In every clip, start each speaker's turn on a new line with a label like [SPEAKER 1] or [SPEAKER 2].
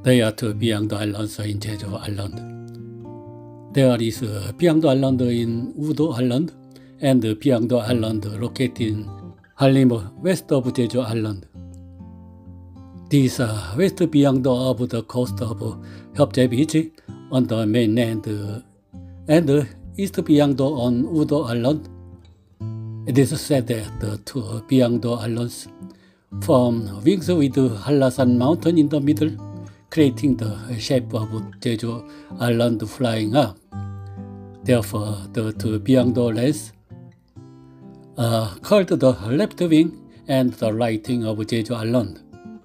[SPEAKER 1] There are two Beyond Islands in Jeju Island. There is Beyond Island in Udo Island and Beyond Island located in Halim, west of Jeju Island. These are west beyond of the coast of Hyopjae Beach on the mainland and east beyond on Udo Island. It is said that the two Beyond Islands form wings with Hallasan Mountain in the middle, creating the shape of Jeju Island flying up. Therefore, the two Beyond lands are called the left wing and the right wing of Jeju Island.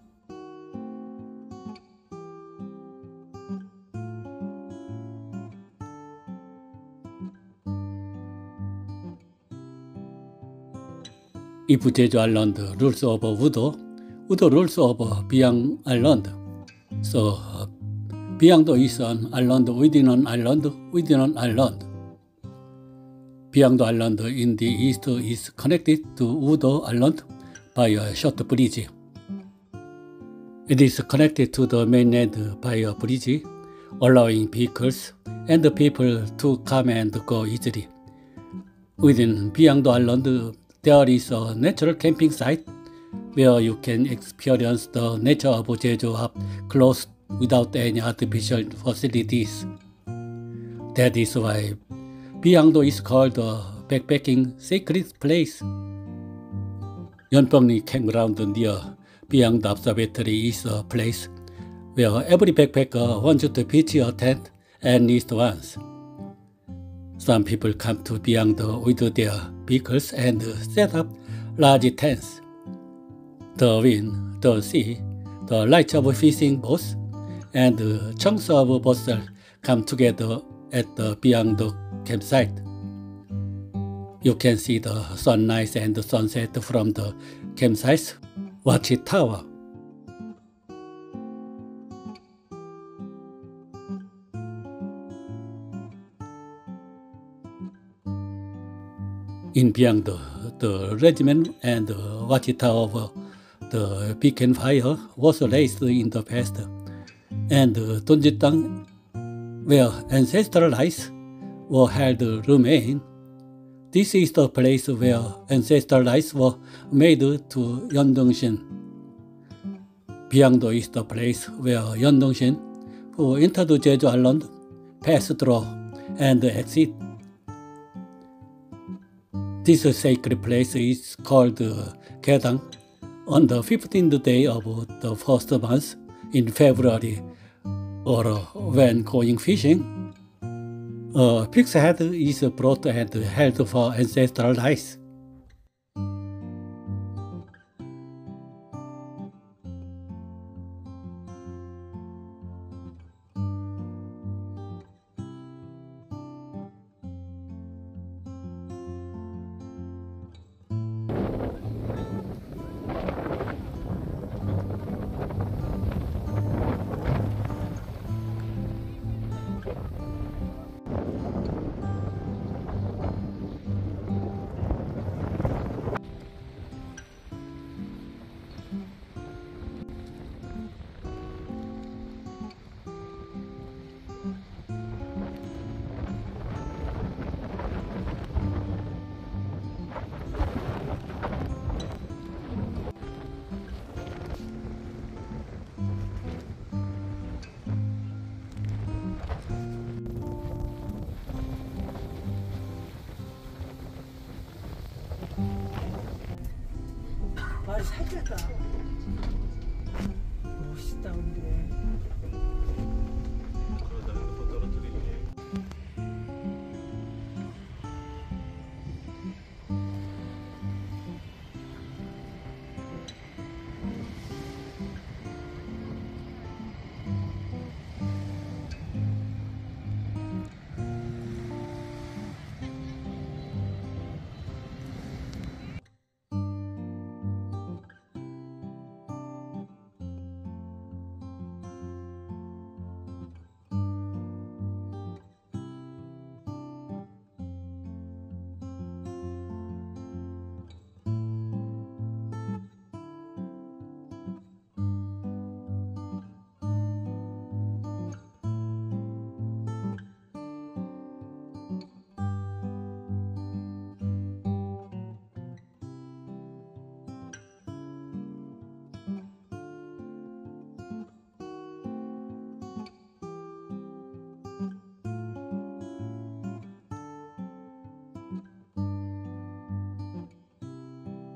[SPEAKER 1] If Jeju Island rules over Udo, Udo rules over Beyond Island. So Beyond is an island within an island within an island. Beyond Island in the east is connected to Udo Island by a short bridge. It is connected to the mainland by a bridge, allowing vehicles and people to come and go easily. Within Beyond Island, there is a natural camping site where you can experience the nature of Jeju up close without any artificial facilities. That is why Beyond is called a backpacking sacred place. Yeonbongri campground near Beyond Observatory is a place where every backpacker wants to pitch a tent and needs once. Some people come to Beyond with their vehicles and set up large tents. The wind, the sea, the lights of fishing boats, and chunks of boats come together at the Beyond campsite. You can see the sunrise and sunset from the campsite's watchtower. In Beyond, the regiment and watchtower of the beacon fire was raised in the past, and Donjitang, where ancestral rites were held, remain. This is the place where ancestral rites were made to Yeondeungshin. Beyond is the place where Yeondeungshin, who entered Jeju Island, passed through and exit. This sacred place is called Gaedang on the 15th day of the first month in February, or when going fishing. A pig's head is brought and held for ancestral rites.
[SPEAKER 2] 아, 살쪘다. 멋있다, 근데.